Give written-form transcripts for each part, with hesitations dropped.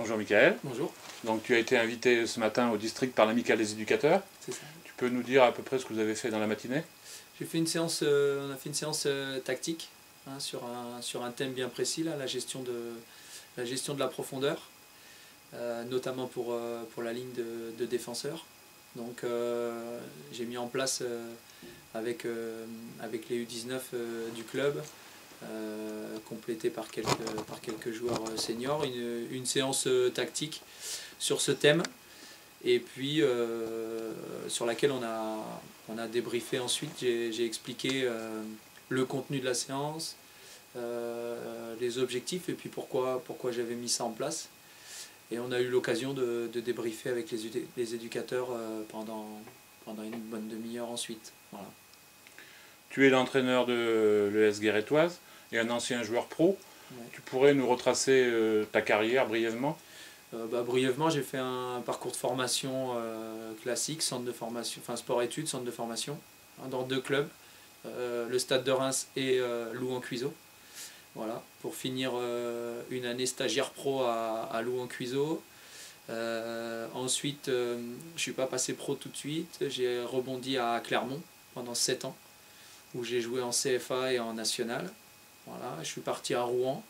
Bonjour Michael. Bonjour. Donc tu as été invité ce matin au district par l'amicale des éducateurs. C'est ça. Tu peux nous dire à peu près ce que vous avez fait dans la matinée? J'ai fait une séance, on a fait une séance tactique sur un thème bien précis, là, la gestion de la profondeur, notamment pour la ligne de défenseurs. Donc j'ai mis en place avec les U19 du club, complété par quelques joueurs seniors, une séance tactique sur ce thème, et puis sur laquelle on a débriefé ensuite. J'ai expliqué le contenu de la séance, les objectifs, et puis pourquoi j'avais mis ça en place. Et on a eu l'occasion de débriefer avec les éducateurs pendant une bonne demi-heure ensuite. Voilà. Tu es l'entraîneur de l'ES Guérétoise et un ancien joueur pro. Ouais. Tu pourrais nous retracer ta carrière brièvement? Brièvement, j'ai fait un parcours de formation classique, centre de formation, enfin sport-études, centre de formation, dans 2 clubs, le Stade de Reims et Louhans-Cuiseaux. Voilà, pour finir une année stagiaire pro à Louhans-Cuiseaux. Ensuite, je ne suis pas passé pro tout de suite, j'ai rebondi à Clermont pendant 7 ans, où j'ai joué en CFA et en national. Voilà, je suis parti à Rouen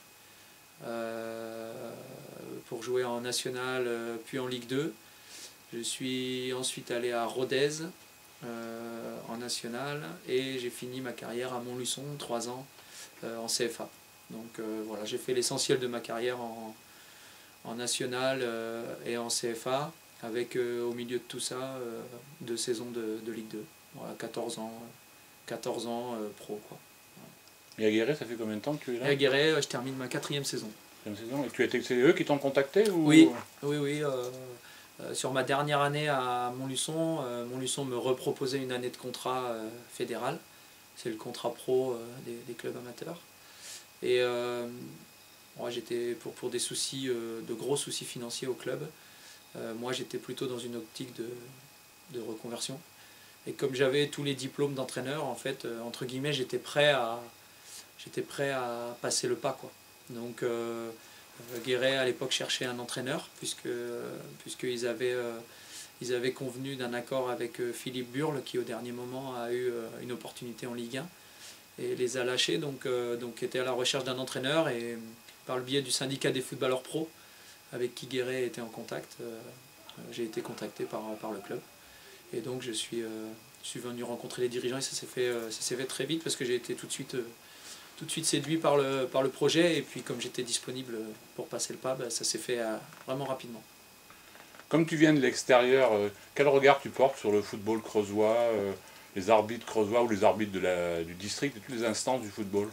pour jouer en national, puis en Ligue 2. Je suis ensuite allé à Rodez en national, et j'ai fini ma carrière à Montluçon, 3 ans en CFA. Donc voilà, j'ai fait l'essentiel de ma carrière en national et en CFA, avec au milieu de tout ça 2 saisons de Ligue 2. Voilà, 14 ans pro, quoi. Et à Guéret, ça fait combien de temps que tu es là? Et à Guéret, je termine ma 4e saison. Et c'est eux qui t'ont contacté ou... Oui. Sur ma dernière année à Montluçon, Montluçon me reproposait une année de contrat fédéral. C'est le contrat pro des clubs amateurs. Et moi, j'étais pour des soucis, de gros soucis financiers au club. Moi, j'étais plutôt dans une optique de reconversion. Et comme j'avais tous les diplômes d'entraîneur, en fait, entre guillemets, j'étais prêt à passer le pas, quoi. Donc Guéret à l'époque cherchait un entraîneur, puisqu'ils avaient convenu d'un accord avec Philippe Burle, qui au dernier moment a eu une opportunité en Ligue 1 et les a lâchés, donc était à la recherche d'un entraîneur, et par le biais du syndicat des footballeurs pro avec qui Guéret était en contact, j'ai été contacté par le club, et donc je suis venu rencontrer les dirigeants, et ça s'est fait très vite, parce que j'ai été tout de suite séduit par le projet, et puis comme j'étais disponible pour passer le pas, ça s'est fait vraiment rapidement. Comme tu viens de l'extérieur, quel regard tu portes sur le football creusois, les arbitres creusois ou les arbitres du district et toutes les instances du football?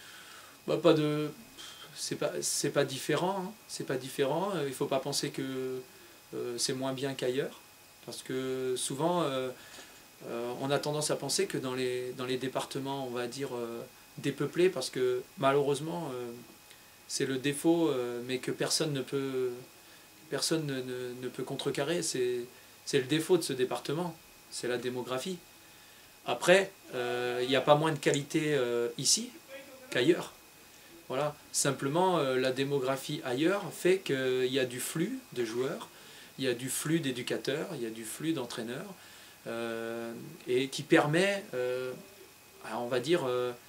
C'est pas différent, hein. C'est pas différent. Il ne faut pas penser que c'est moins bien qu'ailleurs, parce que souvent on a tendance à penser que dans les départements, on va dire, dépeuplés, parce que malheureusement c'est le défaut, mais que personne ne peut contrecarrer. C'est le défaut de ce département, c'est la démographie. Après, il n'y a pas moins de qualité ici qu'ailleurs. Voilà. Simplement, la démographie ailleurs fait qu'il y a du flux de joueurs, il y a du flux d'éducateurs, il y a du flux d'entraîneurs, et qui permet, on va dire,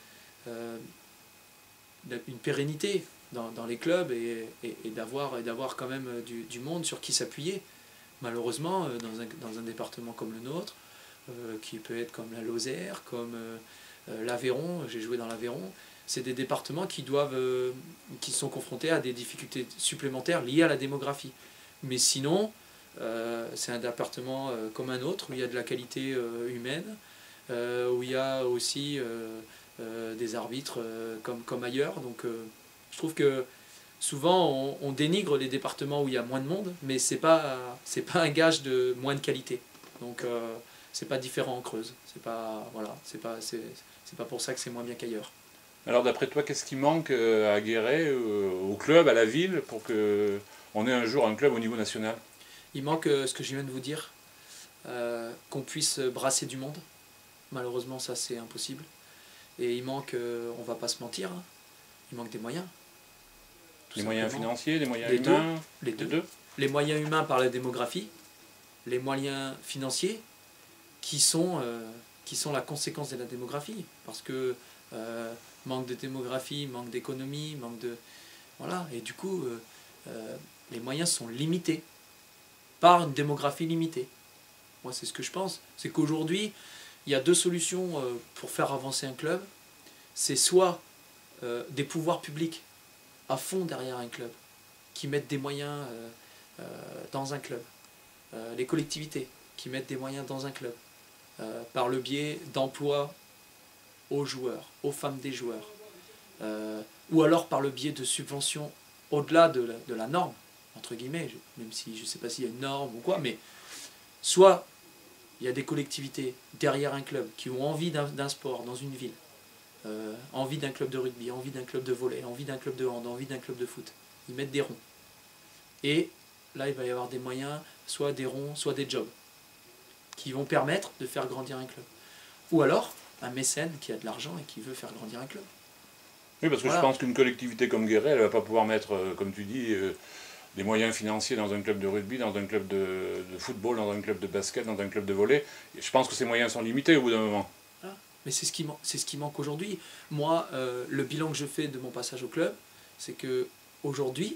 une pérennité dans les clubs, et d'avoir quand même du monde sur qui s'appuyer. Malheureusement, dans un département comme le nôtre, qui peut être comme la Lozère, comme l'Aveyron, j'ai joué dans l'Aveyron, c'est des départements qui sont confrontés à des difficultés supplémentaires liées à la démographie. Mais sinon, c'est un département comme un autre, où il y a de la qualité humaine, où il y a aussi des arbitres comme ailleurs. Donc je trouve que souvent on dénigre les départements où il y a moins de monde, mais c'est pas un gage de moins de qualité. Donc c'est pas différent en Creuse. C'est pas pour ça que c'est moins bien qu'ailleurs. Alors d'après toi, qu'est-ce qui manque à Guéret, au club, à la ville, pour qu'on ait un jour un club au niveau national? Il manque ce que je viens de vous dire, qu'on puisse brasser du monde. Malheureusement, ça c'est impossible. Et il manque, on va pas se mentir, hein, il manque des moyens. tout Les moyens simplement. financiers, les moyens Les deux. humains, Les deux. Les moyens humains par la démographie, les moyens financiers qui sont la conséquence de la démographie. Parce que manque de démographie, manque d'économie, manque de... Voilà, et du coup, les moyens sont limités par une démographie limitée. Moi, c'est ce que je pense. C'est qu'aujourd'hui, il y a deux solutions pour faire avancer un club. C'est soit des pouvoirs publics à fond derrière un club, qui mettent des moyens dans un club. Les collectivités qui mettent des moyens dans un club, par le biais d'emplois aux joueurs, aux femmes des joueurs, ou alors par le biais de subventions au-delà de la norme, entre guillemets, même si je ne sais pas s'il y a une norme ou quoi, mais soit il y a des collectivités derrière un club qui ont envie d'un sport dans une ville, envie d'un club de rugby, envie d'un club de volley, envie d'un club de hand, envie d'un club de foot. Ils mettent des ronds. Et là, il va y avoir des moyens, soit des ronds, soit des jobs, qui vont permettre de faire grandir un club. Ou alors, un mécène qui a de l'argent et qui veut faire grandir un club. Oui, parce que Voilà. je pense qu'une collectivité comme Guéret, elle ne va pas pouvoir mettre, comme tu dis, des moyens financiers dans un club de rugby, dans un club de football, dans un club de basket, dans un club de volley. Et je pense que ces moyens sont limités au bout d'un moment. Voilà. Mais c'est ce qui manque aujourd'hui. Moi, le bilan que je fais de mon passage au club, c'est que aujourd'hui,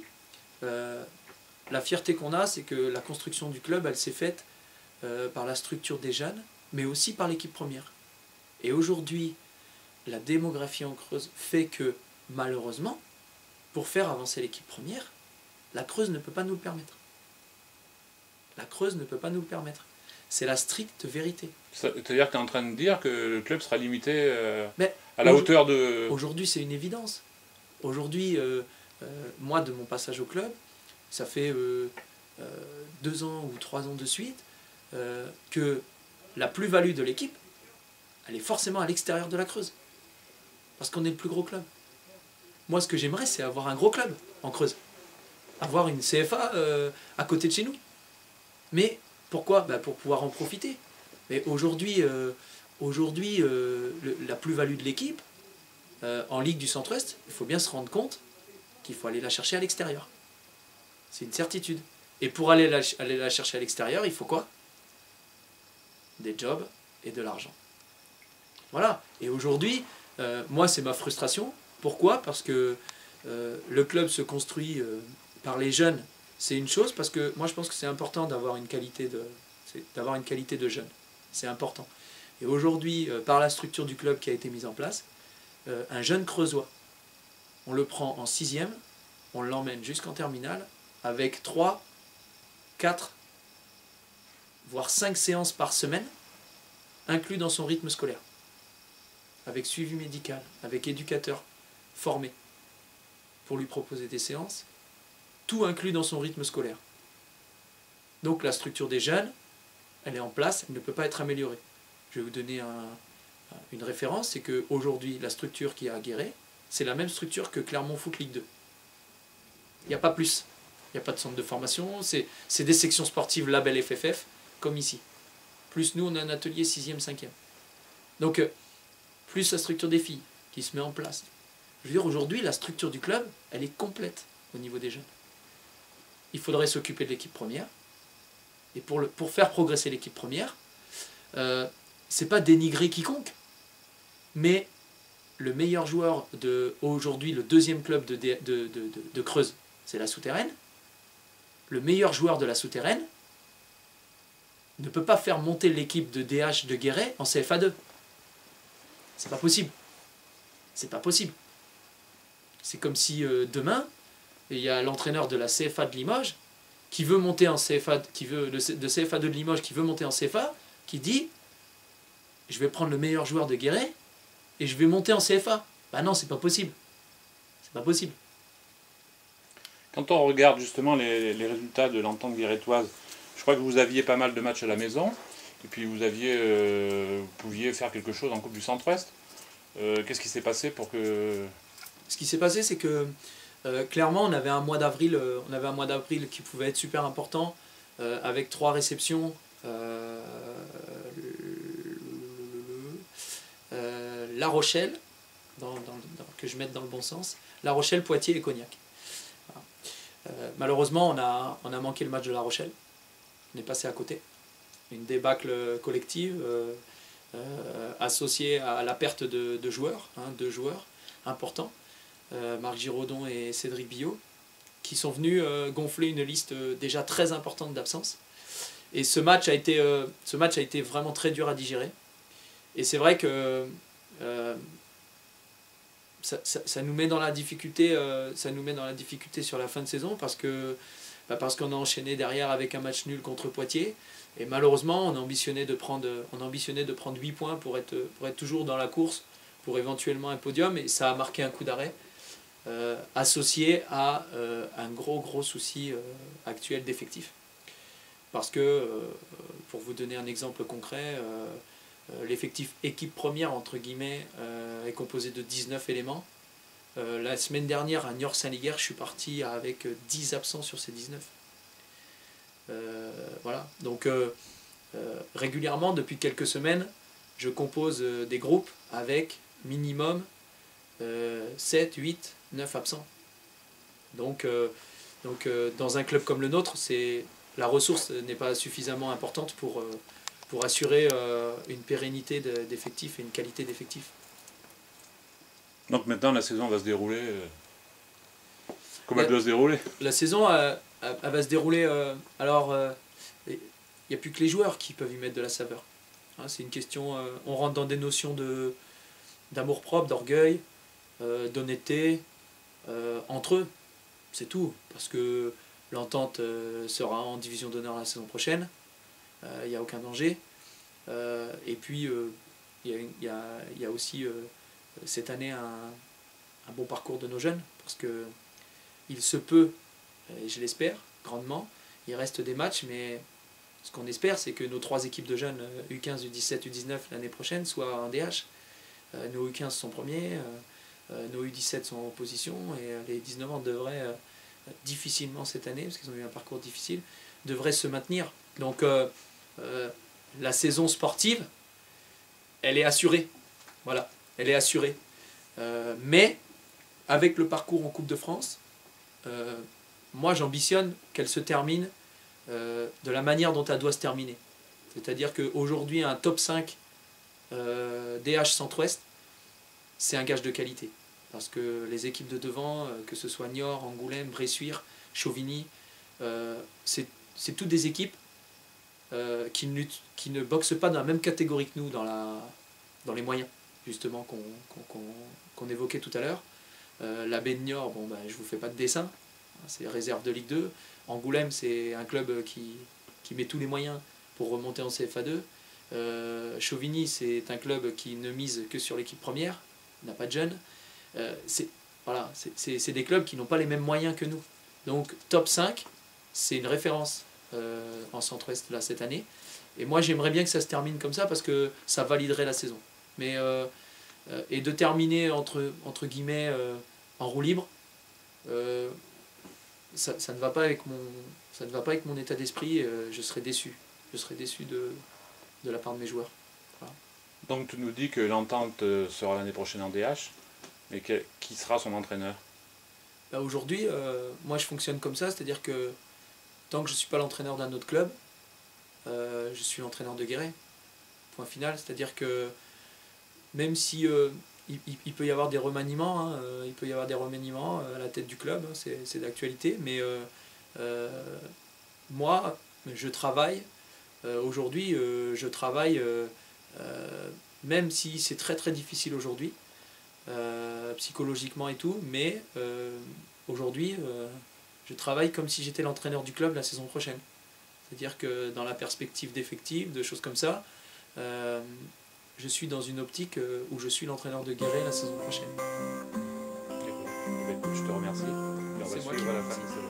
la fierté qu'on a, c'est que la construction du club, elle s'est faite par la structure des jeunes, mais aussi par l'équipe première. Et aujourd'hui, la démographie en Creuse fait que, malheureusement, pour faire avancer l'équipe première, la Creuse ne peut pas nous le permettre. La Creuse ne peut pas nous le permettre. C'est la stricte vérité. C'est-à-dire que tu es en train de dire que le club sera limité Mais à la hauteur de... aujourd'hui, c'est une évidence. Aujourd'hui, moi, de mon passage au club, ça fait 2 ans ou 3 ans de suite que la plus-value de l'équipe, elle est forcément à l'extérieur de la Creuse. Parce qu'on est le plus gros club. Moi, ce que j'aimerais, c'est avoir un gros club en Creuse. Avoir une CFA à côté de chez nous. Mais pourquoi ? Pour pouvoir en profiter. Mais aujourd'hui, la plus-value de l'équipe, en Ligue du Centre-Ouest, il faut bien se rendre compte qu'il faut aller la chercher à l'extérieur. C'est une certitude. Et pour aller la chercher à l'extérieur, il faut quoi ? Des jobs et de l'argent. Voilà. Et aujourd'hui, moi, c'est ma frustration. Pourquoi ? Parce que le club se construit par les jeunes. C'est une chose, parce que moi, je pense que c'est important d'avoir une qualité de jeunes. C'est important. Et aujourd'hui, par la structure du club qui a été mise en place, un jeune creusois, on le prend en 6e, on l'emmène jusqu'en terminale, avec 3, 4, voire 5 séances par semaine, inclus dans son rythme scolaire, avec suivi médical, avec éducateur formé, pour lui proposer des séances, tout inclus dans son rythme scolaire. Donc la structure des jeunes, elle est en place, elle ne peut pas être améliorée. Je vais vous donner une référence, c'est qu'aujourd'hui, la structure qui est à Guéret, c'est la même structure que Clermont Foot Ligue 2. Il n'y a pas plus. Il n'y a pas de centre de formation, c'est des sections sportives label FFF, comme ici. Plus nous, on a un atelier 6e, 5e. Donc, plus la structure des filles qui se met en place. Je veux dire, aujourd'hui, la structure du club, elle est complète au niveau des jeunes. Il faudrait s'occuper de l'équipe première. Et pour faire progresser l'équipe première, c'est pas dénigrer quiconque, mais le meilleur joueur aujourd'hui, le 2e club de Creuse, c'est la Souterraine. Le meilleur joueur de la Souterraine ne peut pas faire monter l'équipe de DH de Guéret en CFA2. C'est pas possible. C'est pas possible. C'est comme si demain, il y a l'entraîneur de la CFA de Limoges qui veut monter en CFA, de CFA2 de Limoges qui veut monter en CFA, qui dit je vais prendre le meilleur joueur de Guéret et je vais monter en CFA. Bah non, c'est pas possible. C'est pas possible. Quand on regarde justement les résultats de l'Entente guérétoise, je crois que vous aviez pas mal de matchs à la maison, et puis vous pouviez faire quelque chose en Coupe du Centre-Ouest. Qu'est-ce qui s'est passé pour que... Ce qui s'est passé, c'est que clairement, on avait un mois d'avril qui pouvait être super important, avec 3 réceptions. La Rochelle, que je mette dans le bon sens, La Rochelle, Poitiers et Cognac. Malheureusement, on a manqué le match de La Rochelle. On est passé à côté. Une débâcle collective associée à la perte de joueurs, deux joueurs importants, Marc Giraudon et Cédric Billot, qui sont venus gonfler une liste déjà très importante d'absences. Et ce match a été vraiment très dur à digérer. Et c'est vrai que ça nous met dans la difficulté, sur la fin de saison parce qu'on a enchaîné derrière avec un match nul contre Poitiers. Et malheureusement, on ambitionnait de prendre 8 points pour être toujours dans la course pour éventuellement un podium. Et ça a marqué un coup d'arrêt associé à un gros souci actuel d'effectifs. Parce que, pour vous donner un exemple concret, l'effectif équipe première, entre guillemets, est composé de 19 éléments. La semaine dernière, à Niort-Saint-Liguerre, je suis parti avec 10 absents sur ces 19. Voilà. Donc, régulièrement, depuis quelques semaines, je compose des groupes avec minimum 7, 8, 9 absents. Donc, dans un club comme le nôtre, la ressource n'est pas suffisamment importante pour assurer une pérennité d'effectifs et une qualité d'effectifs. Donc maintenant la saison va se dérouler comme elle doit se dérouler. La saison elle va se dérouler, il n'y a plus que les joueurs qui peuvent y mettre de la saveur. C'est une question, on rentre dans des notions d'amour-propre, d'orgueil, d'honnêteté, entre eux, c'est tout. Parce que l'entente sera en division d'honneur la saison prochaine, il n'y a aucun danger. Et puis il y a aussi cette année un bon parcours de nos jeunes, parce que il se peut, et je l'espère grandement, il reste des matchs, mais ce qu'on espère, c'est que nos 3 équipes de jeunes, U15, U17, U19, l'année prochaine, soient en DH. Nos U15 sont premiers, nos U17 sont en opposition, et les 19 ans devraient, difficilement cette année, parce qu'ils ont eu un parcours difficile, devraient se maintenir. Donc la saison sportive, elle est assurée. Voilà, elle est assurée. Mais avec le parcours en Coupe de France, moi j'ambitionne qu'elle se termine de la manière dont elle doit se terminer. C'est-à-dire qu'aujourd'hui, un top 5 DH Centre-Ouest, c'est un gage de qualité. Parce que les équipes de devant, que ce soit Niort, Angoulême, Bressuire, Chauvigny, c'est toutes des équipes qui ne boxent pas dans la même catégorie que nous dans les moyens, justement, qu'on évoquait tout à l'heure. La baie de Niort, je ne vous fais pas de dessin, c'est réserve de Ligue 2. Angoulême, c'est un club qui met tous les moyens pour remonter en CFA2. Chauvigny, c'est un club qui ne mise que sur l'équipe première, n'a pas de jeunes. C'est des clubs qui n'ont pas les mêmes moyens que nous. Donc top 5, c'est une référence en Centre-Ouest là, cette année. Et moi j'aimerais bien que ça se termine comme ça parce que ça validerait la saison. Mais, et de terminer entre guillemets en roue libre, ça ne va pas avec mon état d'esprit. Je serais déçu. Je serais déçu de la part de mes joueurs. Voilà. Donc tu nous dis que l'entente sera l'année prochaine en DH, mais qui sera son entraîneur? Aujourd'hui, moi je fonctionne comme ça, c'est-à-dire que tant que je ne suis pas l'entraîneur d'un autre club, je suis l'entraîneur de Guéret. Point final, c'est-à-dire que même si il peut y avoir des remaniements, à la tête du club, c'est d'actualité, mais moi je travaille, aujourd'hui je travaille, même si c'est très très difficile aujourd'hui, psychologiquement et tout, mais aujourd'hui je travaille comme si j'étais l'entraîneur du club la saison prochaine. C'est-à-dire que dans la perspective d'effectifs, de choses comme ça, je suis dans une optique où je suis l'entraîneur de Guéret la saison prochaine. Écoute, je te remercie. Et on va suivre la fin de saison.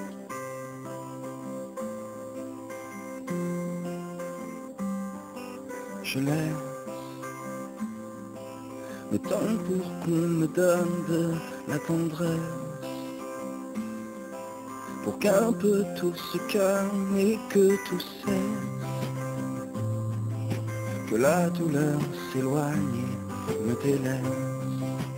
Je l'aime, le temps pour qu'on me donne de la tendresse, pour qu'un peu tout se calme et que tout cesse, que la douleur s'éloigne et me délaisse.